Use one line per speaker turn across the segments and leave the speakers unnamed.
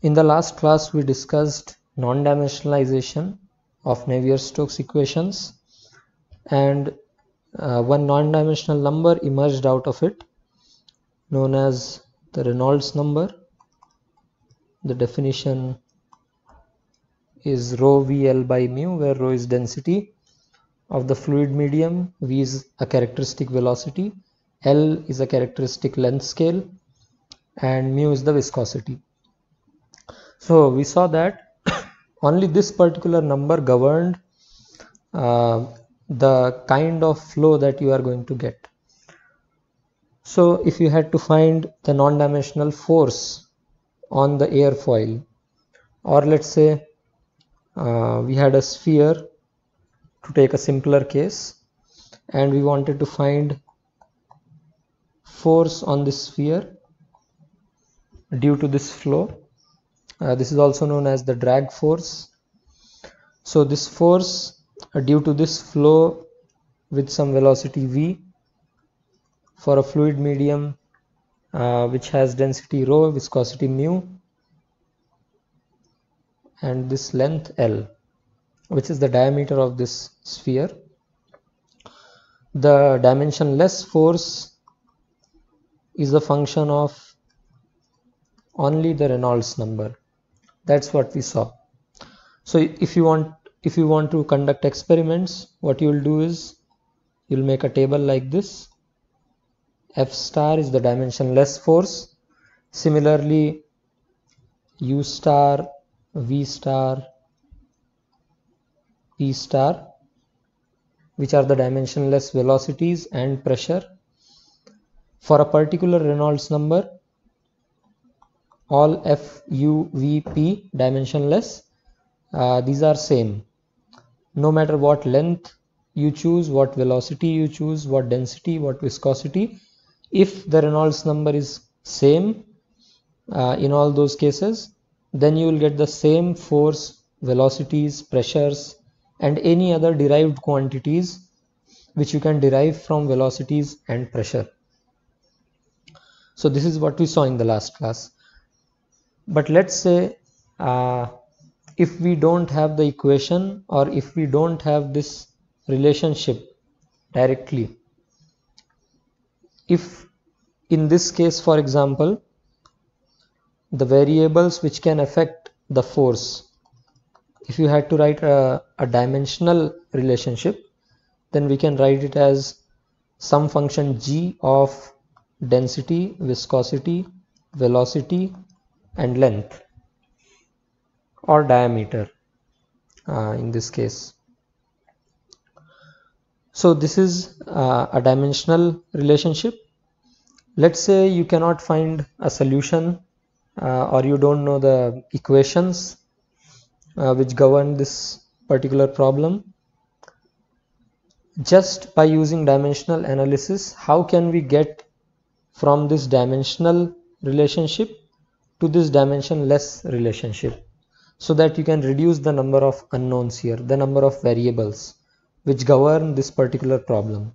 In the last class, we discussed non-dimensionalization of Navier-Stokes equations, and one non-dimensional number emerged out of it, known as the Reynolds number. The definition is rho VL by mu, where rho is density of the fluid medium, V is a characteristic velocity, L is a characteristic length scale, and mu is the viscosity. So we saw that only this particular number governed the kind of flow that you are going to get. So if you had to find the non-dimensional force on the airfoil, or let's say we had a sphere, to take a simpler case, and we wanted to find force on this sphere due to this flow. This is also known as the drag force. So this force due to this flow with some velocity v for a fluid medium which has density rho, viscosity mu, and this length L, which is the diameter of this sphere. The dimensionless force is a function of only the Reynolds number. That's what we saw. So if you want to conduct experiments, what you will do is you'll make a table like this. F star is the dimensionless force. Similarly, U star, V star, P star, which are the dimensionless velocities and pressure. For a particular Reynolds number, all F, U, V, P dimensionless, these are same. No matter what length you choose, what velocity you choose, what density, what viscosity, if the Reynolds number is same in all those cases, then you will get the same force, velocities, pressures, and any other derived quantities which you can derive from velocities and pressure. So this is what we saw in the last class. But let's say if we don't have the equation, or if we don't have this relationship directly, if in this case, for example, the variables which can affect the force, if you had to write a dimensional relationship, then we can write it as some function g of density, viscosity, velocity, and length, or diameter in this case. So this is a dimensional relationship. Let's say you cannot find a solution or you don't know the equations which govern this particular problem. Just by using dimensional analysis, how can we get from this dimensional relationship to this dimensionless relationship, so that you can reduce the number of unknowns here, the number of variables which govern this particular problem.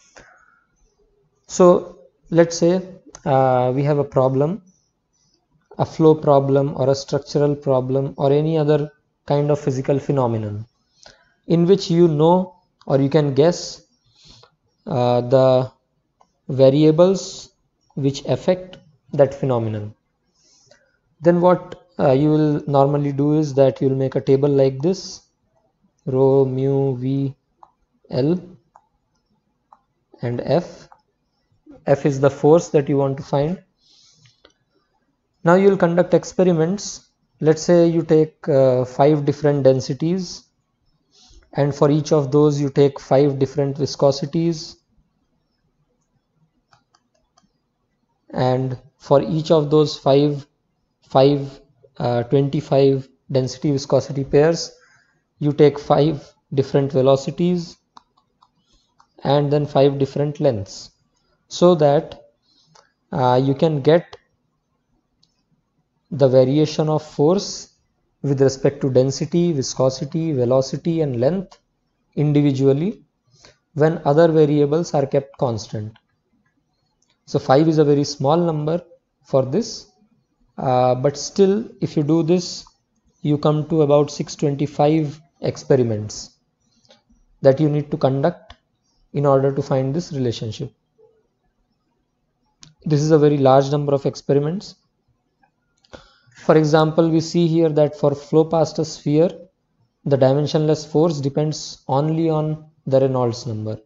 So let's say we have a problem, a flow problem or a structural problem or any other kind of physical phenomenon in which you know or you can guess the variables which affect that phenomenon. Then what you will normally do is that you will make a table like this: rho, mu, v, L, and F. F is the force that you want to find. Now you will conduct experiments. Let's say you take 5 different densities, and for each of those you take 5 different viscosities, and for each of those 25 density viscosity pairs you take 5 different velocities and then 5 different lengths, so that you can get the variation of force with respect to density, viscosity, velocity, and length individually when other variables are kept constant. So 5 is a very small number for this, but still if you do this, you come to about 625 experiments that you need to conduct in order to find this relationship. This is a very large number of experiments. For example, we see here that for flow past a sphere, the dimensionless force depends only on the Reynolds number.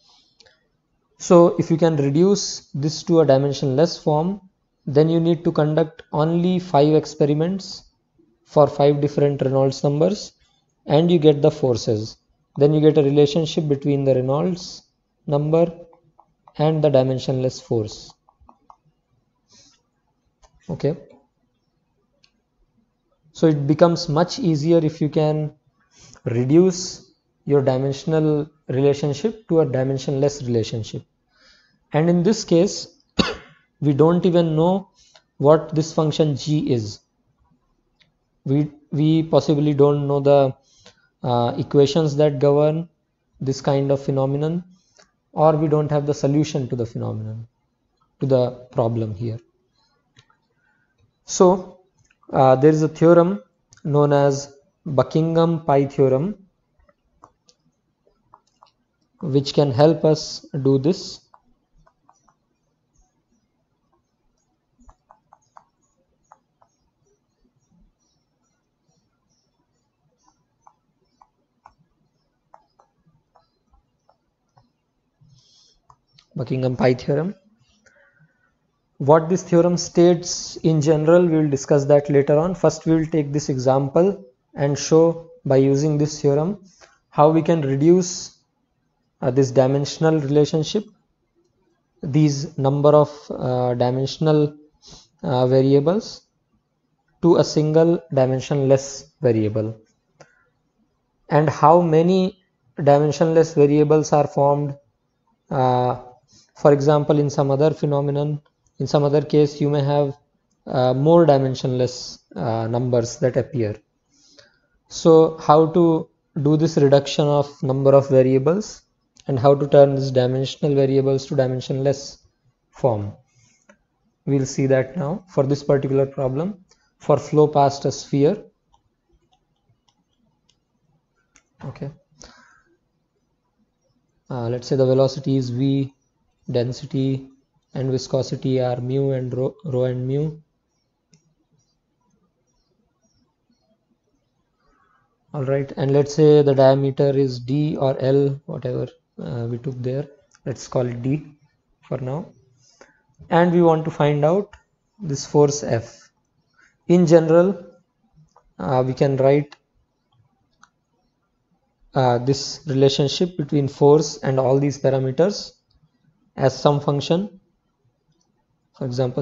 So if you can reduce this to a dimensionless form, then you need to conduct only 5 experiments for 5 different Reynolds numbers, and you get the forces. Then you get a relationship between the Reynolds number and the dimensionless force. Okay. So it becomes much easier if you can reduce your dimensional relationship to a dimensionless relationship. And in this case, we don't even know what this function g is. We possibly don't know the equations that govern this kind of phenomenon, or we don't have the solution to the phenomenon, to the problem here. So there is a theorem known as Buckingham pi theorem, which can help us do this. Buckingham pi theorem. What this theorem states in general, we will discuss that later on. First we will take this example and show by using this theorem how we can reduce this dimensional relationship, these number of dimensional variables, to a single dimensionless variable, and how many dimensionless variables are formed. For example, in some other phenomenon, in some other case, you may have more dimensionless numbers that appear. So how to do this reduction of number of variables and how to turn these dimensional variables to dimensionless form, we'll see that now for this particular problem for flow past a sphere. Okay, let's say the velocity is v, density and viscosity are mu and rho and mu. Alright, and let's say the diameter is d or L, whatever we took there. Let's call it d for now. And we want to find out this force F. In general, we can write this relationship between force and all these parameters as some function. For example,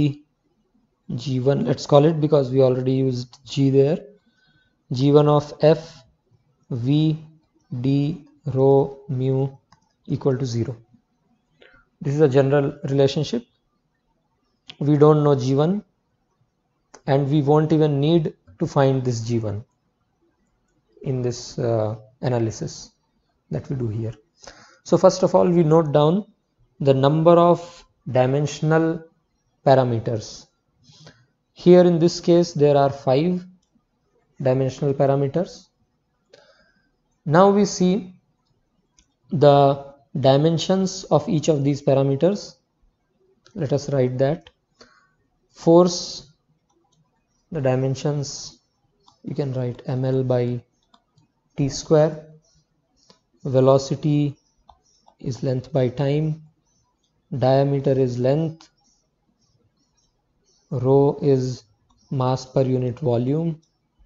g1, let's call it, because we already used g there, g1 of f v d rho mu equal to 0. This is a general relationship. We don't know g1 and we won't even need to find this g1 in this analysis that we do here. So first of all, we note down the number of dimensional parameters. Here in this case there are 5 dimensional parameters. Now we see the dimensions of each of these parameters. Let us write that. Force, the dimensions, you can write ml by t square. Velocity is length by time. Diameter is length. Rho is mass per unit volume.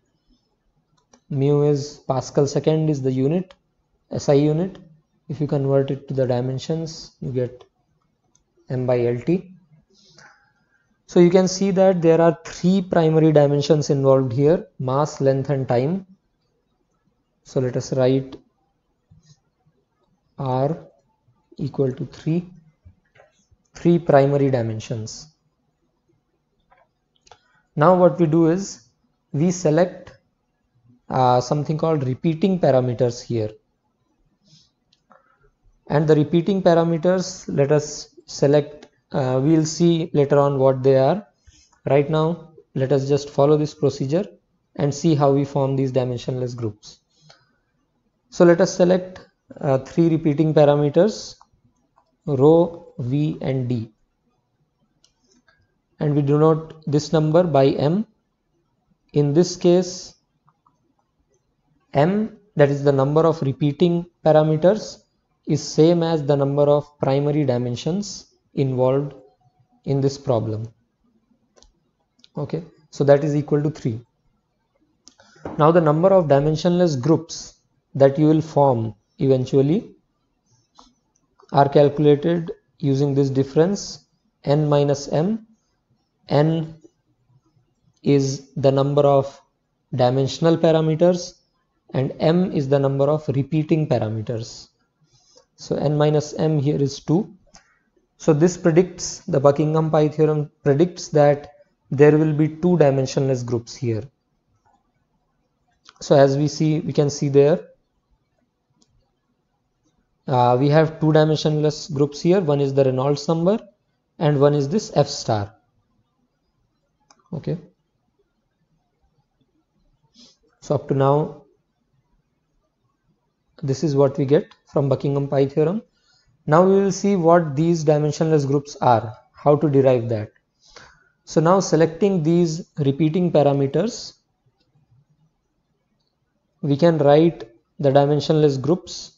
Mu is Pascal second is the unit, SI unit. If you convert it to the dimensions, you get m by lt. So you can see that there are 3 primary dimensions involved here: mass, length and time. So let us write r equal to 3 primary dimensions. Now what we do is we select something called repeating parameters here, and the repeating parameters, let us select, we'll see later on what they are. Right now let us just follow this procedure and see how we form these dimensionless groups. So let us select 3 repeating parameters, rho, v and d, and we denote this number by m. In this case, m, that is the number of repeating parameters, is same as the number of primary dimensions involved in this problem. Okay, so that is equal to 3. Now the number of dimensionless groups that you will form eventually are calculated using this difference n minus m. N is the number of dimensional parameters and m is the number of repeating parameters. So n minus m here is 2. So this predicts, the Buckingham Pi theorem predicts that there will be 2 dimensionless groups here. So as we can see there, we have 2 dimensionless groups here. One is the Reynolds number and one is this f star. Okay. So up to now, this is what we get from Buckingham Pi theorem. Now we will see what these dimensionless groups are, how to derive that. So now selecting these repeating parameters, we can write the dimensionless groups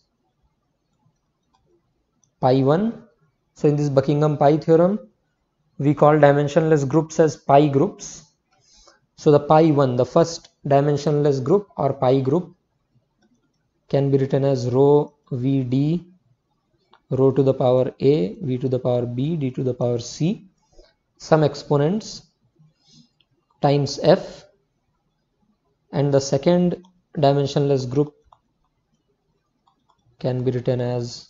pi 1. So in this Buckingham Pi theorem, we call dimensionless groups as pi groups. So the pi 1, the first dimensionless group or pi group, can be written as rho vd, rho to the power a, v to the power b, d to the power c, some exponents, times f. And the second dimensionless group can be written as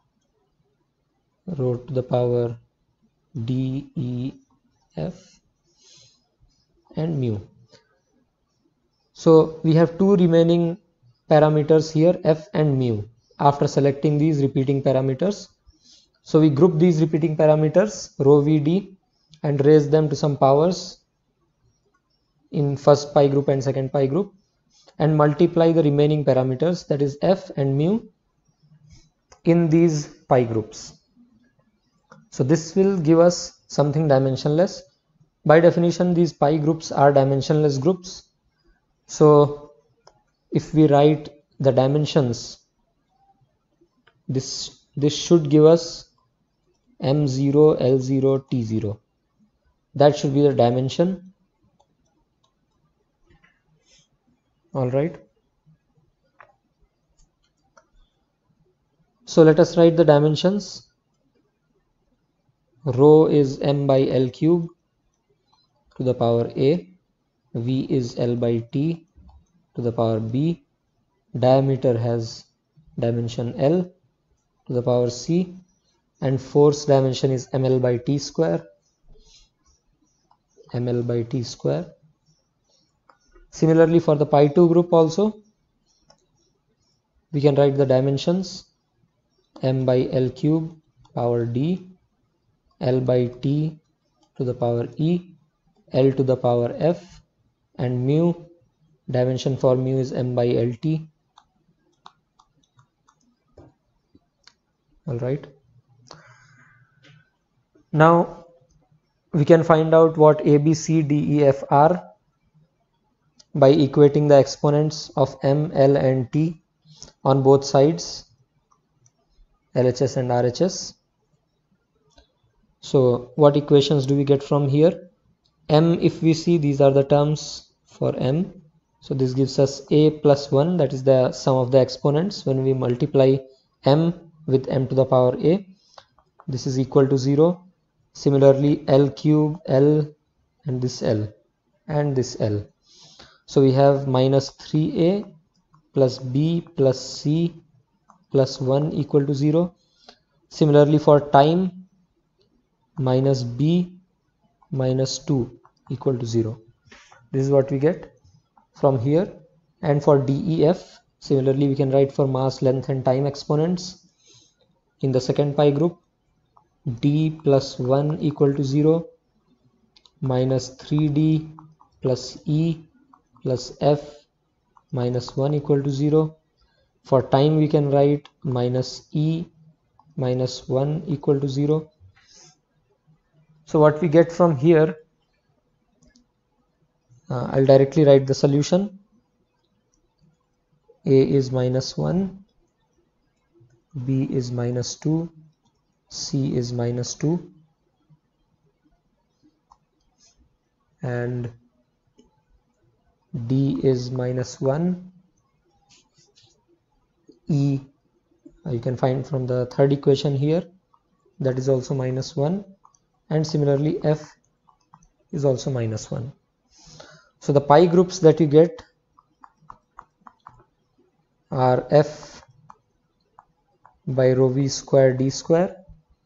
rho to the power d, e, f and mu. So we have 2 remaining parameters here, f and mu, after selecting these repeating parameters. So we group these repeating parameters rho vd and raise them to some powers in first pi group and second pi group, and multiply the remaining parameters, that is f and mu, in these pi groups. So this will give us something dimensionless. By definition, these pi groups are dimensionless groups. So if we write the dimensions, this should give us m0, l0, t0. That should be the dimension. All right. So let us write the dimensions. Rho is m by l cube to the power a, v is l by t to the power b, diameter has dimension l to the power c, and force dimension is ml by t square, ml by t square. Similarly for the pi 2 group also, we can write the dimensions m by l cube power d, l by t to the power e, l to the power f, and mu, dimension for mu is m by lt. All right. Now we can find out what a, b, c, d, e, f are by equating the exponents of m, l and t on both sides, LHS and RHS. So what equations do we get from here? M, if we see, these are the terms for m. So this gives us a plus 1, that is the sum of the exponents when we multiply m with m to the power a. This is equal to 0. Similarly, l cube, l, and this l, and this l. So we have minus 3a plus b plus c plus 1 equal to 0. Similarly for time, minus b minus 2 equal to 0. This is what we get from here. And for DEF, similarly we can write for mass, length and time exponents. In the second pi group, d plus 1 equal to 0, minus 3d plus E plus F minus 1 equal to 0. For time we can write minus E minus 1 equal to 0. So what we get from here, I'll directly write the solution. A is minus 1, B is minus 2, C is minus 2, and D is minus 1. E you can find from the third equation here, that is also minus 1, and similarly F is also minus 1. So the pi groups that you get are F by rho v square d square,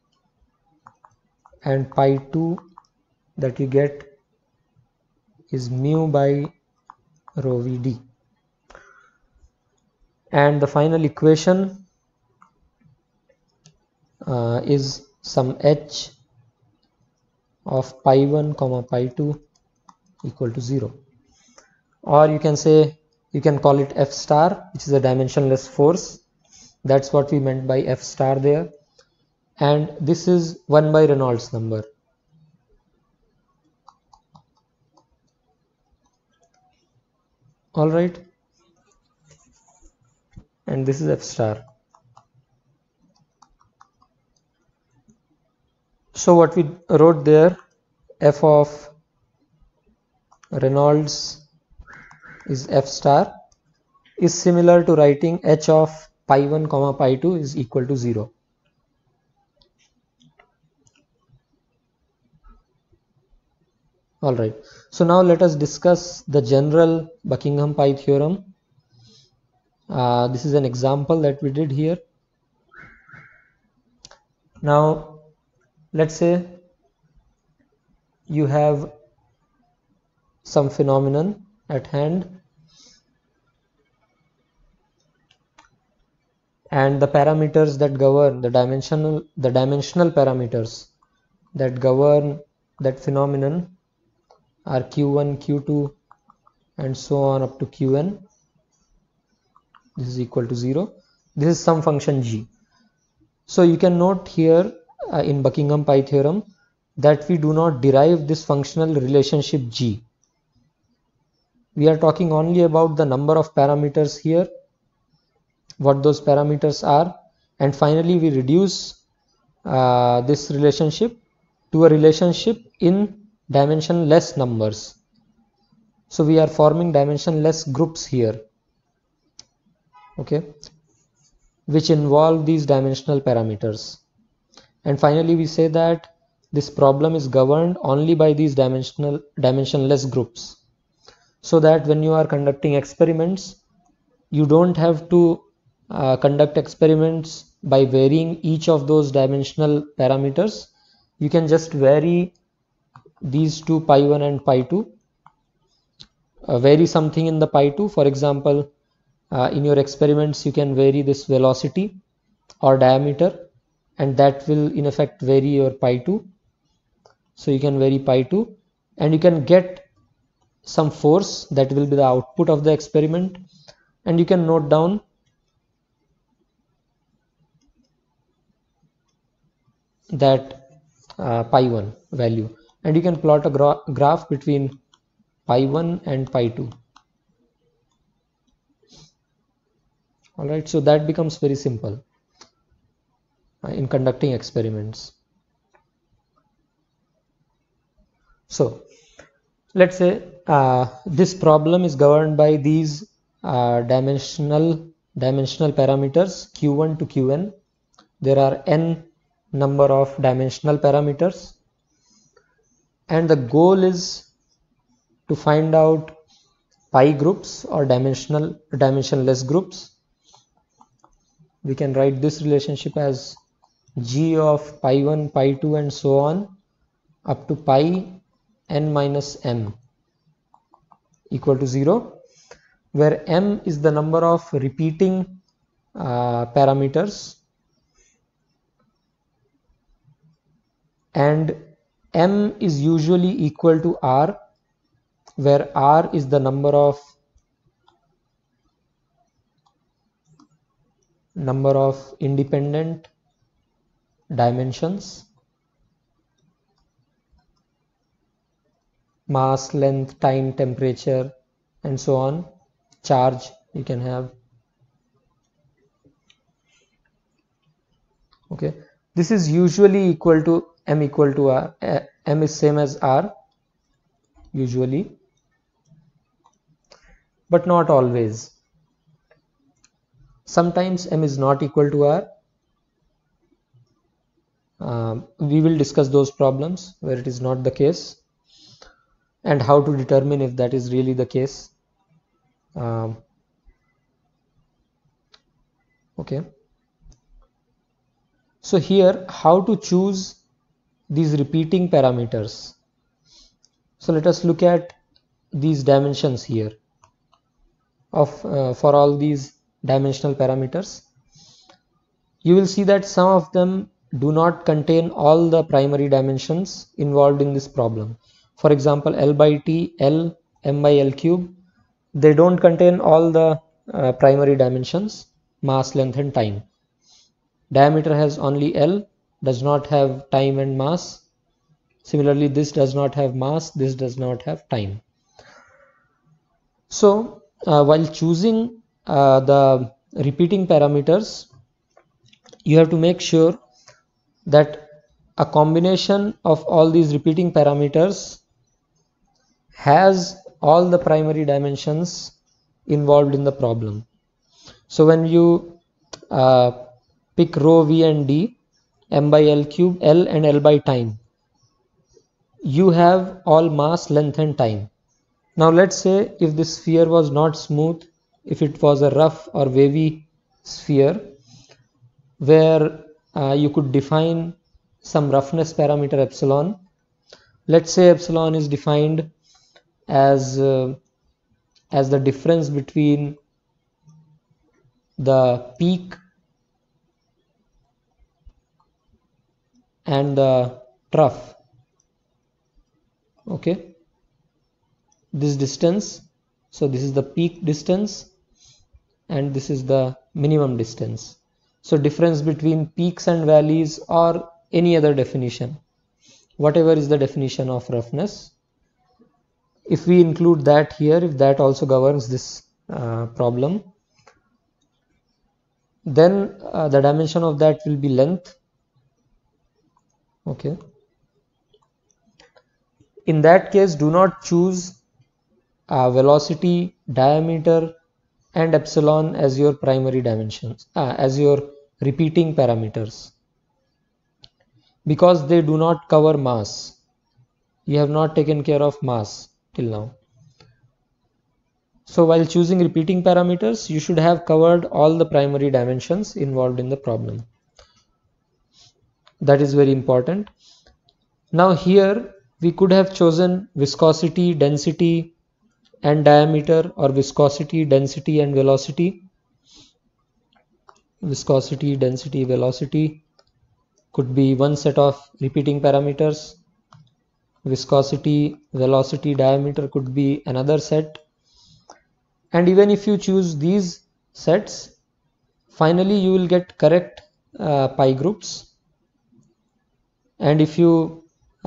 and pi 2 that you get is mu by rho v d. And the final equation is some h of pi 1 comma pi 2 equal to 0, or you can say, you can call it F star, which is a dimensionless force. That's what we meant by F star there, and this is 1 by Reynolds number. Alright, and this is F star. So what we wrote there, F of Reynolds is F star, is similar to writing h of pi 1 comma pi 2 is equal to 0. Alright, so now let us discuss the general Buckingham pi theorem. This is an example that we did here. Now let's say you have some phenomenon at hand, and the parameters that govern the dimensional parameters that govern that phenomenon are q1, q2, and so on up to qn. This is equal to 0. This is some function g. So you can note here in Buckingham pi theorem that we do not derive this functional relationship g. We are talking only about the number of parameters here, what those parameters are, and finally we reduce this relationship to a relationship in dimensionless numbers. So we are forming dimensionless groups here, okay, which involve these dimensional parameters. And finally we say that this problem is governed only by these dimensionless groups, so that when you are conducting experiments, you don't have to conduct experiments by varying each of those dimensional parameters. You can just vary these two, pi 1 and pi 2, vary something in the pi 2. For example, in your experiments you can vary this velocity or diameter, and that will in effect vary your pi 2. So you can vary pi 2, and you can get some force that will be the output of the experiment, and you can note down that pi 1 value, and you can plot a graph between pi 1 and pi 2. Alright, so that becomes very simple in conducting experiments. So let's say this problem is governed by these dimensional parameters q1 to qn. There are n number of dimensional parameters, and the goal is to find out pi groups or dimensionless groups. We can write this relationship as g of pi 1, pi 2, and so on up to pi n minus m equal to 0, where m is the number of repeating parameters, and m is usually equal to r, where R is the number of independent dimensions, mass, length, time, temperature, and so on, charge you can have. Okay, this is usually equal to m equal to R. M is same as R usually, but not always. Sometimes m is not equal to R. We will discuss those problems where it is not the case and how to determine if that is really the case. Okay. So here, how to choose these repeating parameters. So let us look at these dimensions here of for all these dimensional parameters. You will see that some of them do not contain all the primary dimensions involved in this problem. For example, L by T, L, M by L cube, they don't contain all the primary dimensions, mass, length and time. Diameter has only L, does not have time and mass. Similarly, this does not have mass, this does not have time. So while choosing the repeating parameters, you have to make sure that a combination of all these repeating parameters has all the primary dimensions involved in the problem. So when you pick rho, V and D, M by L cube, L and L by time, you have all mass, length and time. Now let's say if this sphere was not smooth, if it was a rough or wavy sphere where you could define some roughness parameter epsilon. Let's say epsilon is defined as the difference between the peak and the trough. Okay, this distance, so this is the peak distance and this is the minimum distance. So difference between peaks and valleys or any other definition, whatever is the definition of roughness, if we include that here, if that also governs this problem, then the dimension of that will be length. Okay, in that case, do not choose velocity, diameter and epsilon as your primary dimensions, as your repeating parameters, because they do not cover mass. You have not taken care of mass till now. So while choosing repeating parameters, you should have covered all the primary dimensions involved in the problem. That is very important. Now here we could have chosen viscosity, density and diameter, or viscosity, density and velocity. Viscosity, density, velocity could be one set of repeating parameters. Viscosity, velocity, diameter could be another set. And even if you choose these sets, finally you will get correct pi groups. And if you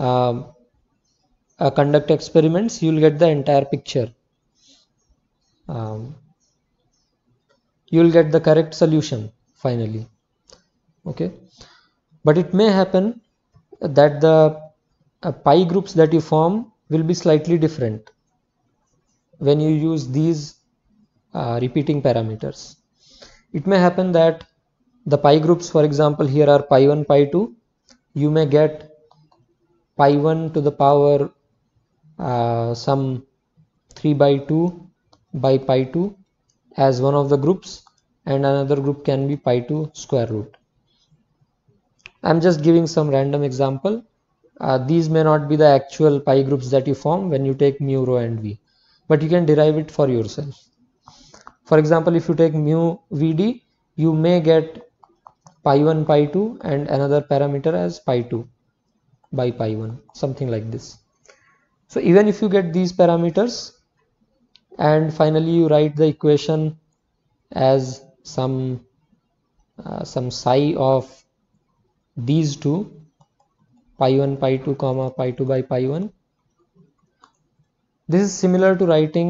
conduct experiments, you will get the entire picture. You will get the correct solution finally. Okay, but it may happen that the pi groups that you form will be slightly different when you use these repeating parameters. It may happen that the pi groups, for example, here are pi 1, pi 2. You may get pi 1 to the power some 3 by 2 by pi 2 as one of the groups, and another group can be pi 2 square root. I'm just giving some random example. These may not be the actual pi groups that you form when you take mu, rho and v, but you can derive it for yourself. For example, if you take mu vd, you may get pi 1 pi 2 and another parameter as pi 2 by pi 1, something like this. So even if you get these parameters and finally you write the equation as some psi of these two, pi 1 pi 2 comma pi 2 by pi 1, this is similar to writing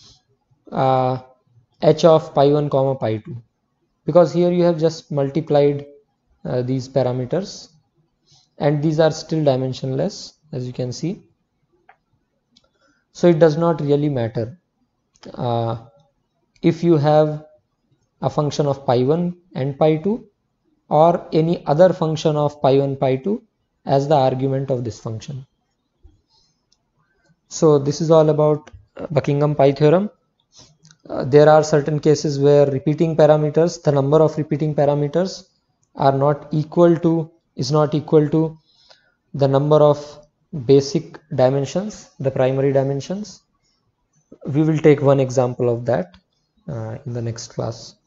h of pi 1 comma pi 2, because here you have just multiplied these parameters and these are still dimensionless, as you can see. So it does not really matter if you have a function of pi 1 and pi 2 or any other function of pi 1 pi 2 as the argument of this function. So this is all about Buckingham pi theorem. There are certain cases where repeating parameters, the number of repeating parameters is not equal to the number of basic dimensions, the primary dimensions. We will take one example of that in the next class.